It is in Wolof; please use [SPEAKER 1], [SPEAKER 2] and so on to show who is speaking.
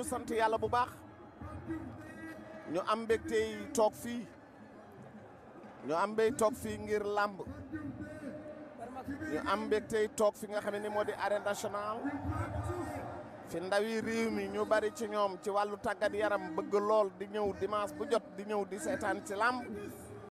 [SPEAKER 1] sant yàlla bu baax ñu am mbégtey toog fii ngir làmb ñu am mbégtey toog fi nga xam ne moo di arène nationale fi ndawi réew mi ñu bari ci ñoom ci wàllu tàggat yaram bëgg lool di ñëw dimanche bu jot di ñëw di seetaan ci làmb